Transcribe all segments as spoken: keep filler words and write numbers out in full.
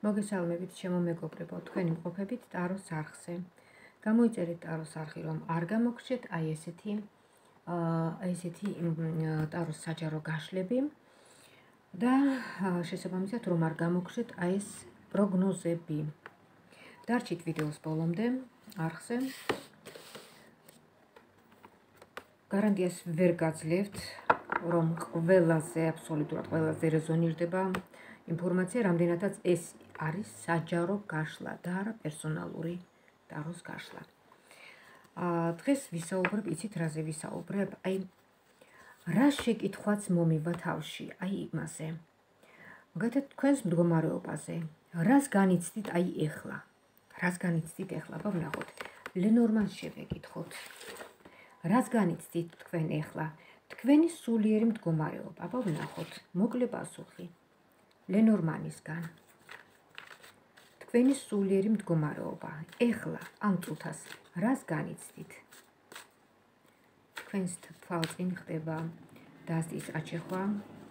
მოგესალმებით ჩემო მეგობრებო, თქვენი მყოფებით ტაროს არხზე. გამოიწერეთ ტაროს არხი, რომ არ გამოგრჩეთ აი ესეთი აა ესეთი ტაროს საჯარო გაშლები და შესაბამისად რომ არ გამოგრჩეთ აი ეს პროგნოზები. დარჩით ვიდეოს ბოლომდე არხზე. გარანტიას ვერ გაძლევთ, რომ ყველაზე აბსოლუტურად ყველაზე რეზონირდება ინფორმაცია, რამდენადაც ეს არის საჯარო გაშლა და არა პერსონალური ტაროს გაშლა. აა დღეს ვისაუბრებ, იცით რაზე ვისაუბრებ? აი რა შეკითხვაც მომივა თავში, აი იმაზე. მაგალითად თქვენს მდგომარეობაზე, რას განიცდით აი ეხლა? რას განიცდით ეხლა? ვნახოთ. ლენორმანს შევეკითხოთ. რას განიცდით თქვენ ეხლა? თქვენი სულიერი მდგომარეობა. აბა ვნახოთ. მოკლე პასუხი. ლენორმანისგან. თქვენი სულიერი მდგომარეობა. ეხლა ამ წუთას რას განიცდით? თქვენს თვალწინ ხდება დასდის აჩეხვა.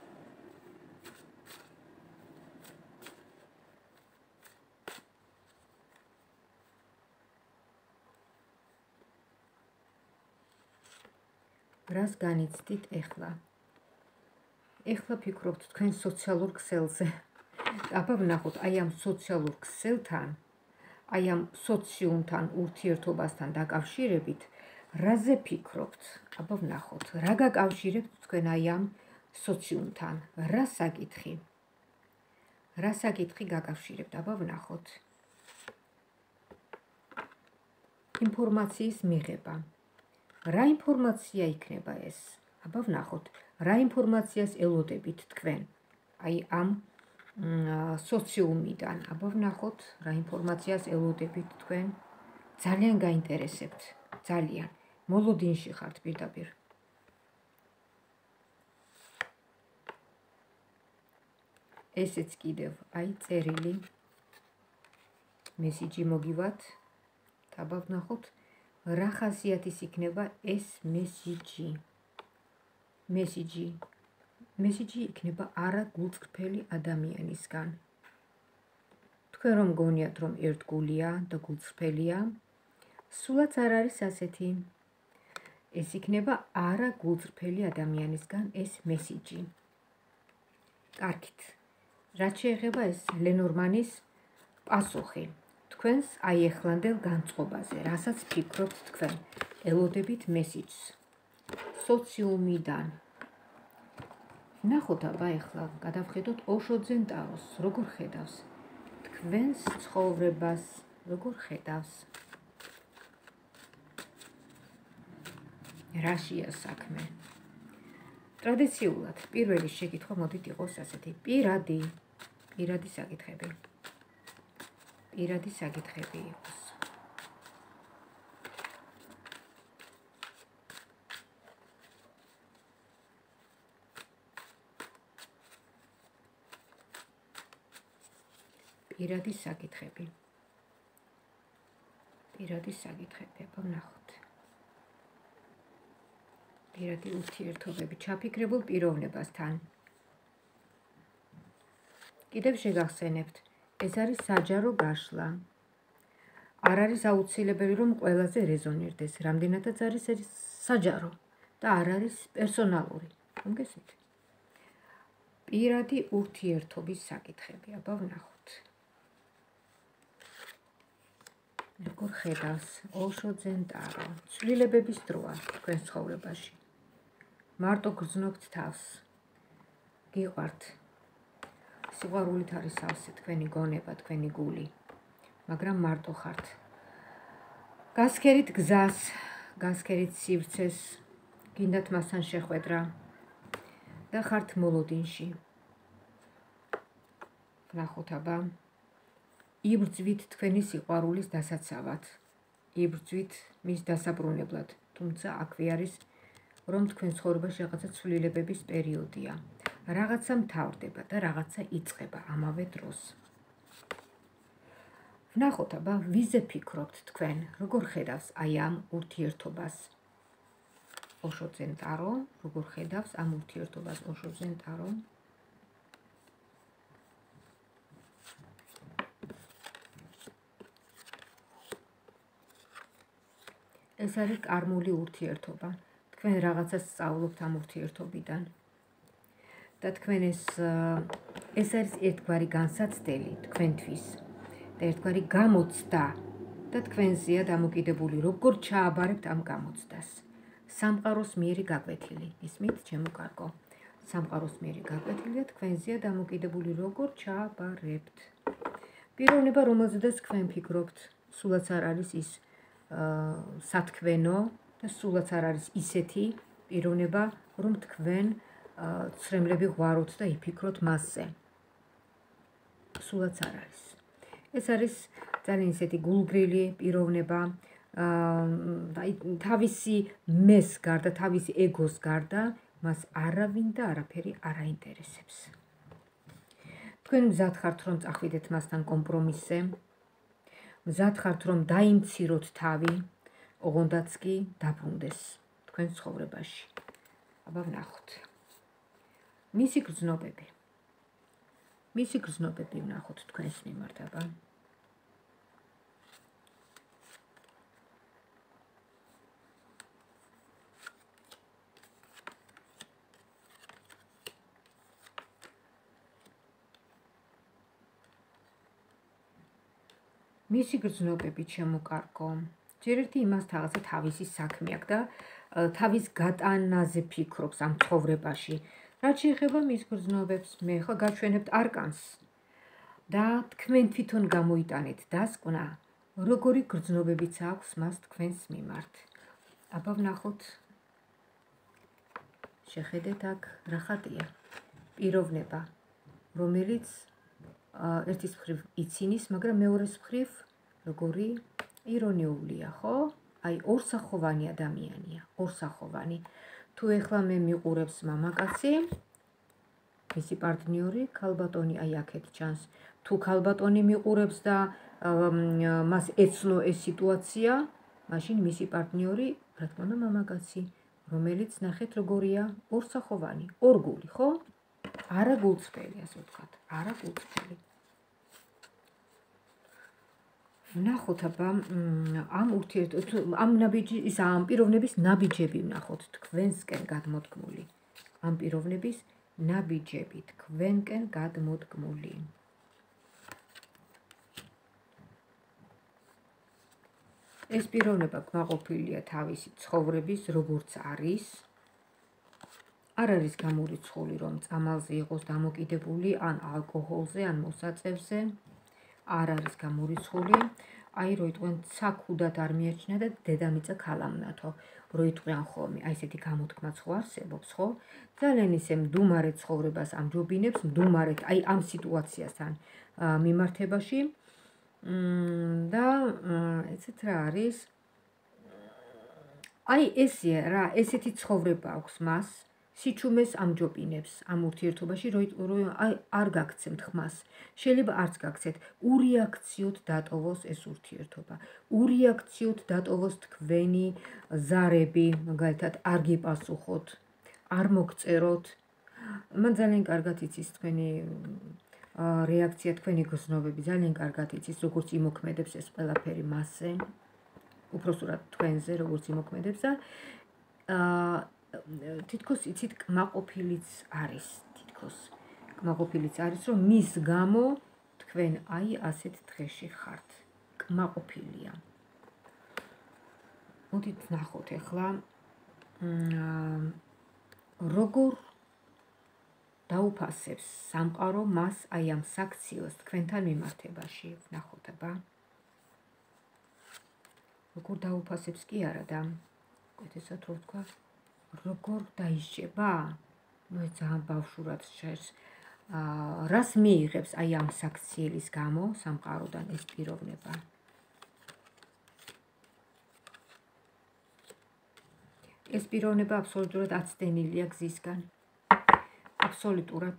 რას განიცდით ეხლა? ეხლა ფიქრობთ თქვენ სოციალურ ქსელზე. აბა ვნახოთ, აი ამ სოციალურ ქსელთან, აი ამ სოციუმთან ურთიერთობასთან დაკავშირებით, რაზე ფიქრობთ? აბა ვნახოთ, რა გაკავშირებთ თქვენ აი ამ სოციუმთან? რა საკითხი? რა საკითხი გაკავშირებთ? აბა ვნახოთ. ინფორმაციის მიღება. რა ინფორმაცია იქნება ეს? აბა ვნახოთ, რა ინფორმაციას ელოდებით თქვენ? აი ამ სოციუმიდან. აბა ვნახოთ, რა ინფორმაციას ელოდებით თქვენ? ძალიან გაინტერესებთ, ძალიან. მოლოდინში ხართ პირდაპირ. ესეც კიდევ, აი წერილი, მესიჯი მოგივათ. აბა ვნახოთ, რა ხასიათის იქნება ეს მესიჯი? მესიჯი. მესიჯი იქნება არაგულწრფელი ადამიანისგან. თქვენ რომ გონიათ, რომ ერთგულია და გულწრფელია, სულაც არ არის ასეთი. ეს იქნება არაგულწრფელი ადამიანისგან ეს მესიჯი. კარგით. რაც შეეხება ეს ლენორმანის პასუხი. თქვენს აი ეხლანდელ განწყობაზე, რასაც ფიქრობთ თქვენ, ელოდებით მესიჯს სოციუმიდან. ნახოთ აბა ეხლა გადავხედოთ ოშოძენ ტაროს, როგორ ხედავს თქვენს ცხოვრებას, როგორ ხედავს. რაშია საქმე? ტრადიციულად პირველი შეკითხვა მოდით იყოს ასეთი, პირადი, პირადი საკითხები. პირადი საკითხები იყოს. პირადი საკითხები. პირადი საკითხები, აბა ვნახოთ. პირადი ურთიერთობები ჩაფიქრებულ პიროვნებასთან. კიდევ შეგახსენებთ, ეს არის საჯარო გაშლა. არ არის აუცილებელი, რომ ყველაზე რეზონირდეს, რამდენადაც არის ეს საჯარო და არ არის პერსონალური. მოგესმით? პირადი ურთიერთობის საკითხები, აბა ვნახოთ. როგორ ხედავს ოშოძენ ტარო? ცვლილებების დროა თქვენს ცხოვრებაში. მარტო გრძნობთ თავს. გიყვართ. სიყვარულით არის სავსე თქვენი გონება, თქვენი გული, მაგრამ მარტო ხართ. გასქერით გზას, გასქერით სივრცეს, გინდათ მასთან შეხვედრა და ხართ მოლოდინში. ვნახოთ აბა. იბრძვით თქვენი სიყვარულის დასაცავად. იბრძვით მის დასაბრუნებლად, თუმცა აქვე არის, რომ თქვენ ცხოვრებაში რაღაცა ცვლილებების პერიოდია. რაღაცა მთავრდება და რაღაცა იწყება ამავე დროს. ვნახოთ აბა, ვიზე ფიქრობთ თქვენ, როგორ ხედავს აი ამ ურთიერთობას? ოშოძენ ტარო, როგორ ხედავს ამ ურთიერთობას ოშოძენ ტარო? ეს არის კარმული ურთიერთობა. თქვენ რაღაცას სწავლობთ ამ ურთიერთობიდან. და თქვენ ეს ეს არის ერთგვარი განსაცდელი თქვენთვის და ერთგვარი გამოცდა და თქვენზეა დამოკიდებული, როგორ ჩააბარებთ ამ გამოცდას. სამყაროს მიერი გაკვეთილი, ისმით, ჩემო კარგო. სამყაროს მიერი გაკვეთილი და თქვენზეა დამოკიდებული, როგორ ჩააბარებთ. პიროვნება, რომელზედაც თქვენ ფიქრობთ, სულაც არ არის ის სათქვენო და სულაც არ არის ისეთი პიროვნება, რომ თქვენ ცრემლები ღვაროთ და იფიქროთ მასზე. სულაც არ არის. ეს არის ძალიან ისეთი გულგრილი პიროვნება, თავისი მეს გარდა, თავისი ეგოს გარდა, მას არავინ და არაფერი არ აინტერესებს. თქვენ მზად ხართ, რომ წახვიდეთ მასთან კომპრომისზე, მზად ხართ, რომ დაიმციროთ თავი, ოღონდაც კი დაბრუნდეს თქვენ ცხოვრებაში. აბა ვნახოთ. მისი გრძნობები. მისი გრძნობები ვნახოთ თქვენს მიმართ, აბა. მისი გრძნობები, ჩემო კარგო, ჯერ ერთი იმას რაღაცა თავისი საქმე აქვს და თავის გატანაზე ფიქრობს ამ ცხოვრებაში. რაც შეეხება მის გრძნობებს, მე ხა გაჩვენებთ არკანს და თქვენ თვითონ გამოიტანეთ დასკვნა, როგორი გრძნობებიც აქვს მას თქვენს მიმართ. აბა ვნახოთ. შეხედეთ აქ რა ხატია. პიროვნება, რომელიც ერთის მხრივ იცინის, მაგრამ მეორეს მხრივ როგორი ირონიულია, ხო? აი ორსახოვანი ადამიანია, ორსახოვანი. თუ ეხლა მე მიყურებს მამაკაცი, მისი პარტნიორი, ქალბატონი აი აქეთ ჩანს. თუ ქალბატონი მიყურებს და მას ეცნო ეს სიტუაცია, მაშინ მისი პარტნიორი, რა თქმა უნდა, მამაკაცი, რომელიც ნახეთ როგორია, ორსახოვანი, ორგული, ხო? არა გულწრფელი, ასე ვთქვათ, არა გულწრფელი. ვნახოთ აბა ამ ურთიერთობ ამ ნაბიჯი ის ამ პიროვნების ნაბიჯები ვნახოთ თქვენსკენ გადმოდგმული. ამ პიროვნების ნაბიჯები თქვენკენ გადმოდგმული. ეს პიროვნება კმაყოფილია თავისი ცხოვრების როგორც არის. არ არის გამორიცხული, რომ წამალზე იყოს დამოკიდებული ან ალკოჰოლზე, ან მოსაწევზე. არ არის გამორიცხული, აი რო იტყვენ ცაქუდად არ მიაჩნია და დედამიწა ქალამნათო, რო იტყვიან ხოლმე, აი ესეთი გამოთქმაც ხო არსებობს, ხო? ძალიან ისე მდუმარე ცხოვრებას ამჯობინებს, მდუმარეთ, აი ამ სიტუაციასთან მიმართებაში და ეცეთ რა არის? აი ესეა რა, ესეთი ცხოვრება აქვს მას. სიჩუმეს ამჯობინებს ამ ურთიერთობაში, რომ აი არ გაგცემთ ხმას. შეიძლება არც გაგცეთ, ურეაქციოდ დატოვოს ეს ურთიერთობა. ურეაქციოდ დატოვოს თქვენი ზარები, მაგალითად, არ გიპასუხოთ, არ მოგწეროთ. მან ძალიან კარგად იცის თქვენი რეაქცია, თქვენი გრძნობები, ძალიან კარგად იცის, როგორც იმოქმედებს ეს ყველაფერი მასზე, უпроსტურად თქვენზე, როგორც იმოქმედებს და თითქოს იცით კმაყოფილიც არის, თითქოს კმაყოფილიც არის, რომ მის გამო თქვენ აი ასეთ დღეში ხართ. კმაყოფილია. მოდით ვნახოთ ახლა როგორ დაუფასებს სამყარო მას აი ამ საქციელს თქვენთან მიმართებაში. ვნახოთ აბა. როგორ დაუფასებს კი არა და კეთესად რო ვთქვა, როგორ დაისჯება? ნუ ძალიან ბავშვურად ჟღერს. რას მიიღებს აი ამ საქციელის გამო სამყაროდან ეს პიროვნება? ეს პიროვნება აბსოლუტურად აცდენილია გზისგან. აბსოლუტურად.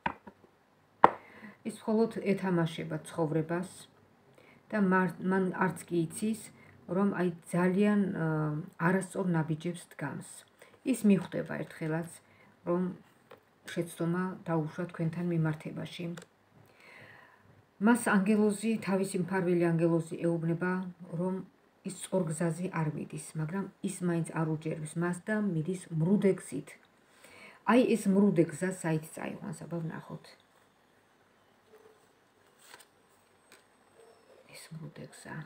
ის მხოლოდ ეთამაშება ცხოვრებას და მან არც კი იცის, რომ აი ძალიან არასწორ ნაბიჯებს დგამს. ის მიხვდება ერთხელაც, რომ შეცდომა დაუშვა თქვენთან მიმართებაში. მას ანგელოზი, თავისი მფარველი ანგელოზი ეუბნება, რომ ის სწორგზაზე არ მიდის, მაგრამ ის მაინც არ უჯერებს მას და მიდის მრუდე გზით. აი ეს მრუდე გზა საით წაიყვანს, აბა ვნახოთ. ეს მრუდე გზა.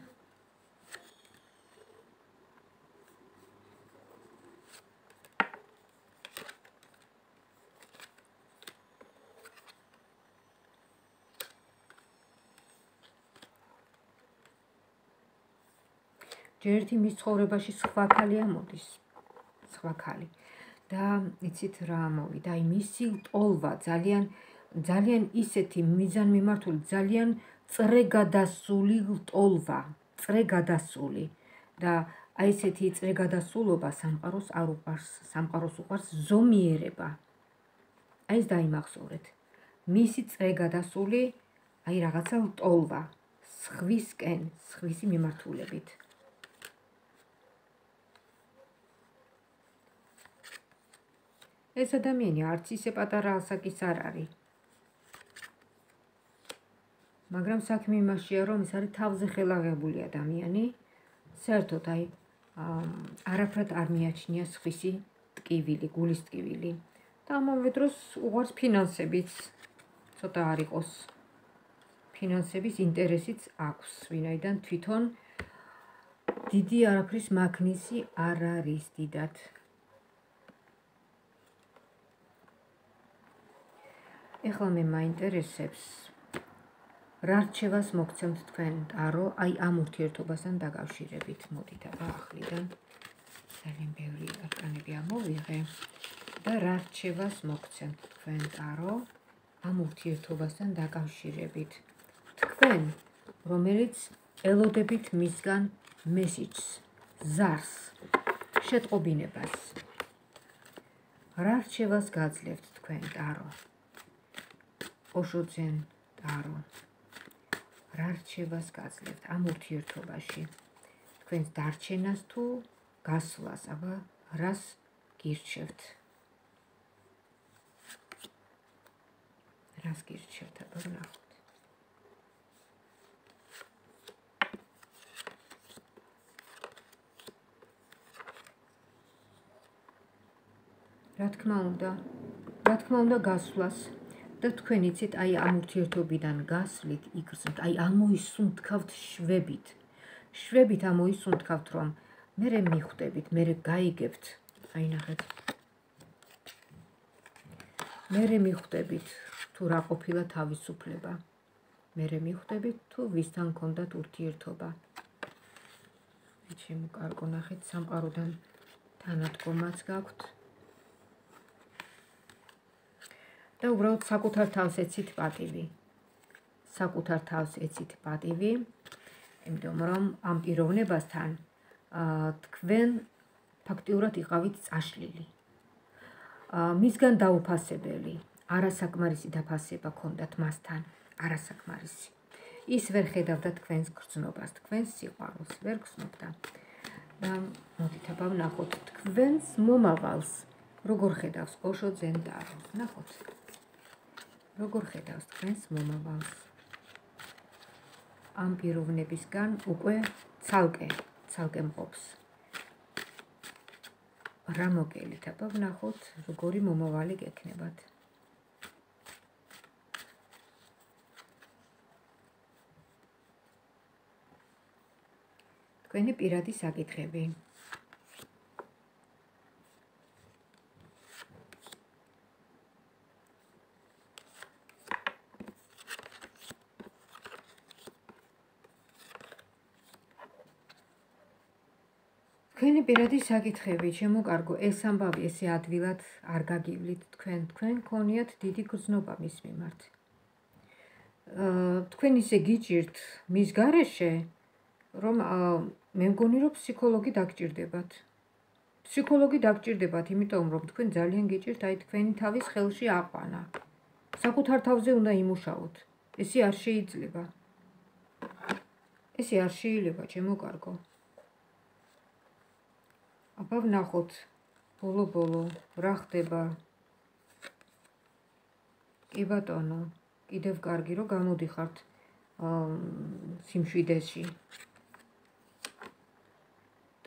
ჯერ ერთი მის ცხოვრებაში სხვა ქალი ამოდის, სხვა ქალი. და იცით რა ამოვიდა, აი მისი ტოლვა ძალიან ძალიან ისეთი მიზანმიმართული, ძალიან წრეგადასული ტოლვა, წრეგადასული და აი ესეთი წრეგადასულობა სამყაროს არ უყვარს, სამყაროს უყვარს ზომიერება. აი ეს დაიმახსოვრეთ. მისი წრეგადასული, აი რაღაცა ტოლვა, სხვისკენ, სხვისი მიმართულებით. ეს ადამიანი არც ისე პატარა ასაკის არ არის. მაგრამ საქმე იმაშია, რომ ეს არის თავზე ხელაღებული ადამიანი, საერთოდ აი არაფრად არ მიაჩნია სხვისი ტკივილი, გულის ტკივილი. და ამავე დროს უყვარს ფინანსებიც, ცოტა არ იყოს. ფინანსების ინტერესიც აქვს, ვინაიდან თვითონ დიდი არაფრის მაგნისი არ არის დიდად. ეხლა მე მაინტერესებს რა რჩევას მოგცემთ თქვენ ტარო აი ამ ურთიერთობასთან დაკავშირებით. მოდით აბა ახლიდან ძალიან ბევრი არკანები ამოვიღე და რა რჩევას მოგცემთ თქვენ ტარო ამ ურთიერთობასთან დაკავშირებით. თქვენ, რომელიც ელოდებით მისგან მესიჯს, ზარს, შეტყობინებას. რა რჩევას გაძლევთ თქვენ ტარო? ოშოძენ ტარო. რა რჩევას გაძლევთ ამ ურთიერთობაში? თქვენს დარჩენას თუ გასვლას, აბა რას გირჩევთ? რას გირჩევთ, აბა ვნახოთ. რა თქმა უნდა, რა თქმა უნდა გასვლას. და თქვენ იცით, აი ამ ურთიერთობიდან გასვლით, იგრძნობთ, აი ამოისუნთქავთ შვებით. შვებით ამოისუნთქავთ, რომ მერე მიხვდებით, მერე გაიგებთ. აი ნახეთ. მერე მიხვდებით, თუ რა ყოფილა თავისუფლება. მერე მიხვდებით, თუ ვისთან გქონდათ ურთიერთობა. შემოკარგო ნახეთ, სამყაროდან თანადგომაც გაქვთ. და უბრალოდ საკუთარ თავს ეცით პატივი. საკუთარ თავს ეცით პატივი, იმიტომ რომ ამ პიროვნებასთან თქვენ ფაქტიურად იყავით წაშლილი. მისგან დაუფასებელი, არასაკმარისი დაფასება ჰქონდათ მასთან, არასაკმარისი. ის ვერ ხედავდა თქვენს გრძნობას, თქვენს სიყვარულს ვერ გრძნობდა. და მოდით აბა ვნახოთ თქვენს მომავალს, როგორ ხედავს ოშოძენ ტარო. ნახოთ. როგორ ხედავს თქვენს მომავალს? ამ პიროვნებისგან უკვე ცალკე, ცალკე მყოფს. რა მოგელით, აბა ვნახოთ, როგორი მომავალი გექნებათ. თქვენი პირადი საკითხები. თქვენი პირადი საკითხები, შემოკარგო, ეს ამბავი ესე ადვილად არ გაგივლით თქვენ, თქვენ გქონიათ დიდი გრძნობა მის მიმართ. თქვენ ისე გიჭირთ მის გარეშე, რომ მე მგონი, რომ ფსიქოლოგი დაგჭირდებათ. ფსიქოლოგი დაგჭირდებათ, იმიტომ რომ თქვენ ძალიან გიჭირთ აი თქვენი თავის ხელში აყვანა. საკუთარ თავზე უნდა იმუშაოთ. ესე არ შეიძლება. ესე არ შეიძლება, შემოკარგო. აბა ვნახოთ, ბოლო-ბოლო, რა ხდება? კი ბატონო, კიდევ კარგი, რომ გამოდიხართ სიმშვიდეში.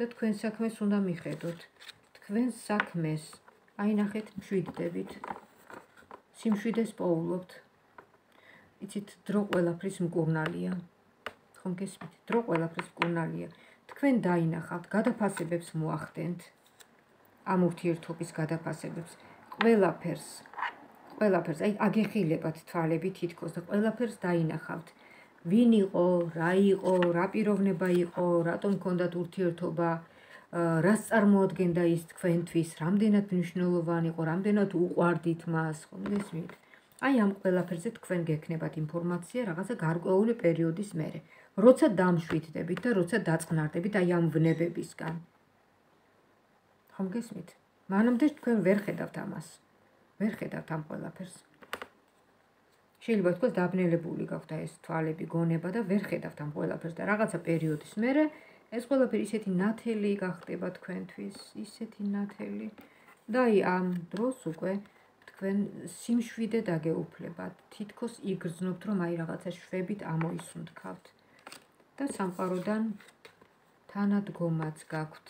და თქვენ საქმეს უნდა მიხედოთ. თქვენ საქმეს აი ნახეთ მშვიდდებით. სიმშვიდეს პოულობთ. იცით, დრო ყველაფრის მკურნალია. ხომ გესმით? დრო ყველაფრის მკურნალია. თქვენ დაინახავთ, გადაფასებებს მოახდენთ. ამ ურთიერთობის გადაფასებებს. ყველაფერს, ყველაფერს, აი აგეხილებათ თვალები თითქოს და ყველაფერს დაინახავთ. ვინ იყო, რა იყო, რა პიროვნება იყო, რატომ ჰქონდათ ურთიერთობა, რას წარმოადგენდა ის თქვენთვის, რამდენად მნიშვნელოვანი იყო, რამდენად უყვარდით მას, ხომ გესმით? აი ამ ყველაფერზე თქვენ გექნებათ ინფორმაცია რაღაცა გარკვეული პერიოდის მერე, როცა დამშვიდდებით და როცა დაწყნარდებით აი ამ ვნებებისგან. ხომ გესმით? მანამდე თქვენ ვერ ხედავთ ამას. ვერ ხედავთ ამ ყველაფერს. შეიძლება თქოს დაბნელებული გაქვთ ეს თვალები, გონება და ვერ ხედავთ ამ ყველაფერს და რაღაცა პერიოდის მერე ეს ყველაფერი ისეთი ნათელი გახდება თქვენთვის, ისეთი ნათელი და აი ამ დროს უკვე თქვენ სიმშვიდე დაგეუფლებათ, თითქოს იგრძნობთ, რომ აი რაღაცა შვებით ამოისუნთქავთ და სამყაროდან თანადგომაც გაქვთ.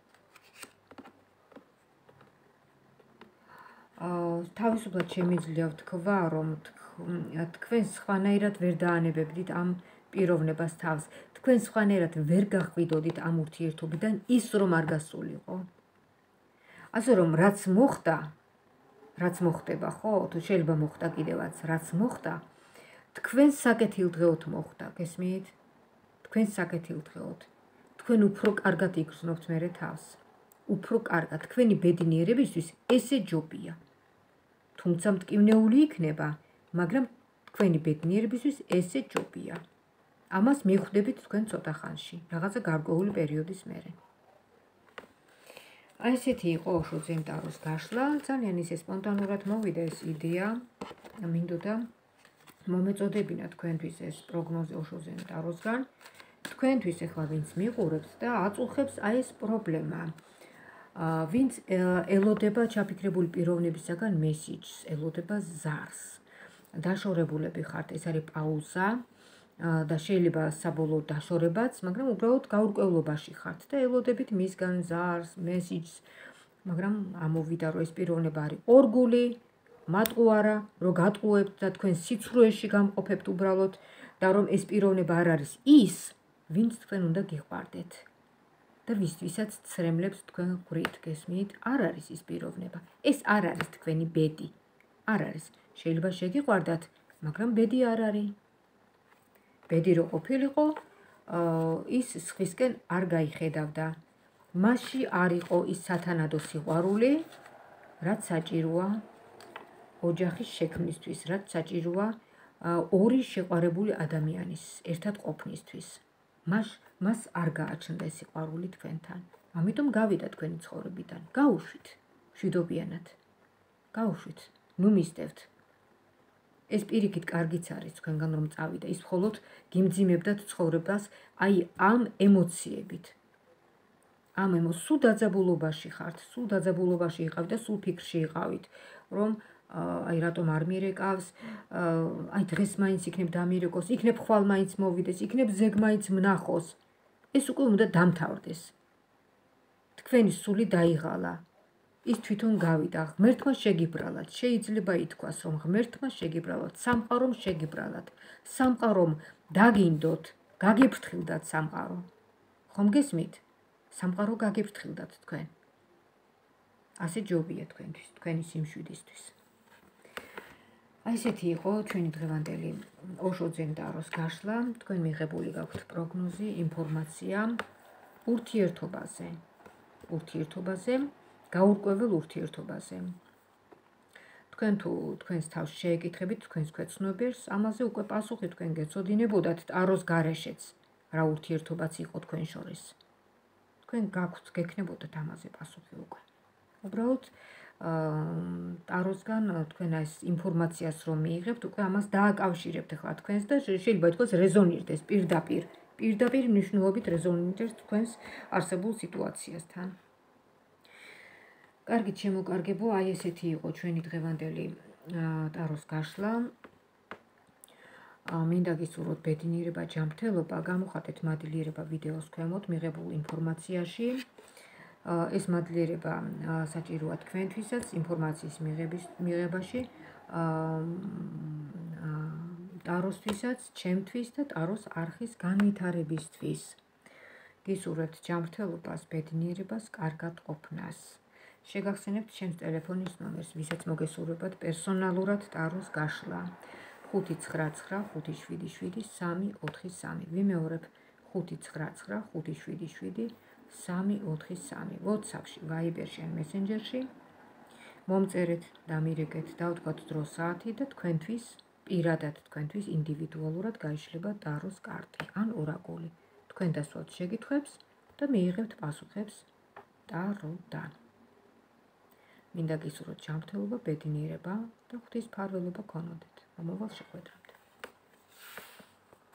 თავისუფლად შემიძლია ვთქვა, რომ თქვენ სხვანაირად ვერ დაანებებდით ამ პიროვნებას თავს. თქვენ სხვანაირად ვერ გახვიდოდით ამ ურთიერთობიდან ის რომ არ გასულიყო. ასე რომ რაც მოხდა, რაც მოხდება, ხო? თუ შეიძლება მოხდა კიდევაც, რაც მოხდა, თქვენ საკეთილდღეოდ მოხდა, გესმით? თქვენ საკეთილდღეოდ. თქვენ უფრო კარგად იგრძნობთ მერე თავს. უფრო კარგად, თქვენი ბედნიერებისთვის ესე ჯობია. თუმცა მტკივნეული იქნება, მაგრამ თქვენი ბედნიერებისთვის ესე ჯობია. ამას მიხვდებით თქვენ ცოტა ხანში, რაღაცა გარკვეული პერიოდის მერე. აი ესეთი იყო ოშოძემ ტაროს გაშლა, ძალიან ისე სპონტანურად მოვიდა ეს იდეა, მინდოდა მომეწოდებინა თქვენთვის ეს პროგნოზი ოშოძემ ტაროსგან, თქვენთვის ახლა ვინც მიყურებთ და აწუხებს აი ეს პრობლემა. ვინც ელოდება ჩაფიქრებული პიროვნებისაგან მესიჯს, ელოდება ზარს. დაშორებულები ხართ, ეს არის პაუზა და შეიძლება საბოლოო დაშორებაც, მაგრამ უბრალოდ გაურკვევლობაში ხართ და ელოდებით მისგან ზარს, მესიჯს, მაგრამ ამოვიდა რომ ეს პიროვნება არის ორგული, მატყუარა, რომ გატყუებთ და თქვენ სიცრუეში გამყოფებთ უბრალოდ და რომ ეს პიროვნება არ არის ის, ვინც თქვენ უნდა გიყვარდეთ. და ვისთვისაც ცრემლებს თქვენ ღვრით, გესმით? არ არის ის პიროვნება. ეს არ არის თქვენი ბედი. არ არის. შეიძლება შეგიყვარდათ, მაგრამ ბედი არ არის. ბედი რო ყოფილიყო, ის სხვისკენ არ გაიხედავდა. მასში არ იყო ის სათანადო სიყვარული, რაც საჭიროა ოჯახის შექმნისთვის, რაც საჭიროა ორი შეყვარებული ადამიანის ერთად ყოფნისთვის. მას მას არ გააჩნდა ეს სიყვარული თქვენთან. ამიტომ გავიდა თქვენი ცხოვრებიდან. გაუშვით, მშვიდობიანად. გაუშვით, ნუ მისდევთ. ეს პირიქით კარგიც არის თქვენგან რომ წავიდა, ის მხოლოდ გიმძიმებდათ ცხოვრებას აი ამ ემოციებით. ამ ემო სულ დაძაბულობაში ხართ, სულ დაძაბულობაში იყავით და სულ ფიქრში იყავით, რომ აი რატომ არ მირეკავს, აი დღეს მაინც იქნებ დამირეკოს, იქნებ ხვალ მაინც მოვიდეს, იქნებ ზეგ მაინც მნახოს. ეს უკვე უნდა დამთავრდეს. თქვენი სული დაიღალა. ის თვითონ გავიდა, ღმერთმა შეგიბრალათ, შეიძლება ითქვას, რომ ღმერთმა შეგიბრალათ, სამყარომ შეგიბრალათ, სამყარომ დაგინდოთ, გაგეფრთხილდათ სამყარო. ხომ გესმით? სამყარო გაგეფრთხილდათ თქვენ. ასე ჯობია თქვენთვის, თქვენი სიმშვიდისთვის. აი ესეთი იყო ჩვენი დღევანდელი ოშოძემ ტაროს გაშლა, თქვენ მიღებული გაქვთ პროგნოზი, ინფორმაცია ურთიერთობაზე. ურთიერთობაზე, გაურკვეველ ურთიერთობაზე. თქვენ თუ თქვენს თავს შეეკითხებით თქვენს ქვეცნობიერს, ამაზე უკვე პასუხი თქვენ გეცოდინებოდათ ტაროს გარეშეც, რა ურთიერთობაც იყო თქვენ შორის. თქვენ გაქვთ, გექნებოდათ ამაზე პასუხი უკვე. უბრალოდ ტაროსგან თქვენ ეს ინფორმაციას რომ მიიღებთ, უკვე ამას დააკავშირებთ ახლა თქვენს და შეიძლება ითქვას რეზონირდეს პირდაპირ. პირდაპირ მნიშვნელობით რეზონირდეს თქვენს არსებულ სიტუაციასთან. კარგით შემოკარგებო, აი ესეთი იყო ჩვენი დღევანდელი ტაროს გაშლა. მინდა გისურვოთ ბედნიერება, ჯანმრთელობა, გამოხატეთ მადლიერება ვიდეოს ქვემოთ მიღებულ ინფორმაციაში. ეს მადლიერება საჭიროა თქვენთვისაც ინფორმაციის მიღების მიღებაში, ტაროსთვისაც, ჩემთვის და ტაროს არხის განვითარებისთვის. გისურვებთ ჯანმრთელობას, ბედნიერებას, კარგად ყოფნას. შეგახსენებთ ჩემს ტელეფონის ნომერს, ვისაც მოგესურვებათ პერსონალურად ტაროს გაშლა. ხუთი ცხრა ცხრა ხუთი შვიდი შვიდი სამი ოთხი სამი. ვიმეორებ ხუთი ცხრა ცხრა ხუთი შვიდი შვიდი სამი ოთხი სამი. WhatsApp-ში, Viber-ში, Messenger-ში მომწერეთ, დამირეკეთ, დავთქვათ დრო საათი და თქვენთვის, პირადად თქვენთვის ინდივიდუალურად გაიშლება ტაროს კარტი ან ორაკული. თქვენ დასვათ შეკითხვებს და მიიღებთ პასუხებს ტაროდან. მინდა გისურვოთ ჯანმრთელობა, ბედნიერება და ღვთისმფარველობა გქონოდეთ. მომავალ შეხვედრამდე.